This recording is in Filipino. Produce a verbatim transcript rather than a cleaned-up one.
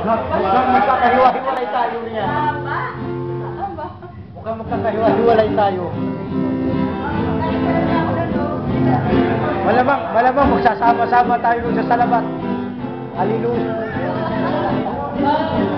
Mukhang magkakahiwa-hiwalay tayo niya. Mukhang magkakahiwa-hiwalay tayo. Malamang, malamang magsasama-sama tayo sa salabat. Hallelujah.